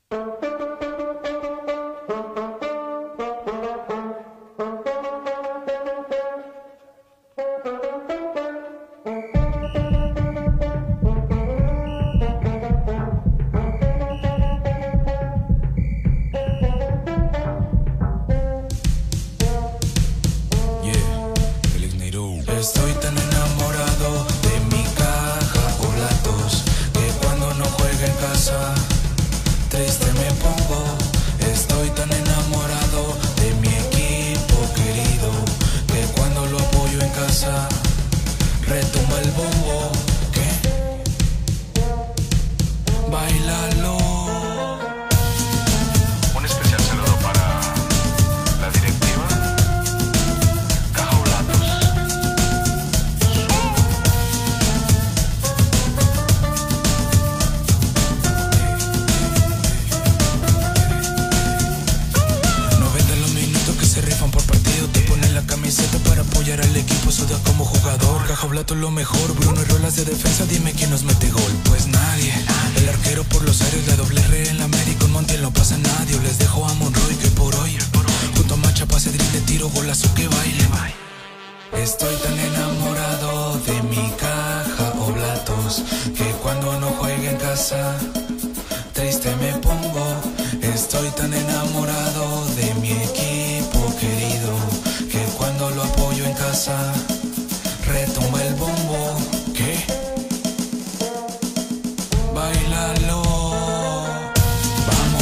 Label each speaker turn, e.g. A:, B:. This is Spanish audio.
A: Estoy tan enamorado de mi caja o platos que cuando no juega en casa triste me pongo. Estoy tan enamorado de mi equipo querido que cuando lo apoyo en casa retumba el bombo. ¿Qué? Báilalo.
B: Un especial saludo para la directiva Caja Olatos.
A: Camiseta para apoyar al equipo, suda como jugador. Caja Blato lo mejor, Bruno y rolas de defensa, dime quién nos mete gol. Pues nadie, el arquero por los aires, la doble R en la América, con Montiel no pasa nadie. Les dejo a Monroy que por hoy, junto a Macha pase drible, tiro, golazo que baile. Estoy tan enamorado de mi caja o Blatos que cuando no juegue en casa triste me pongo. Estoy tan enamorado de mi equipo querido que cuando lo apoyo en casa retumba el bombo. ¿Qué? Báilalo. Vamos.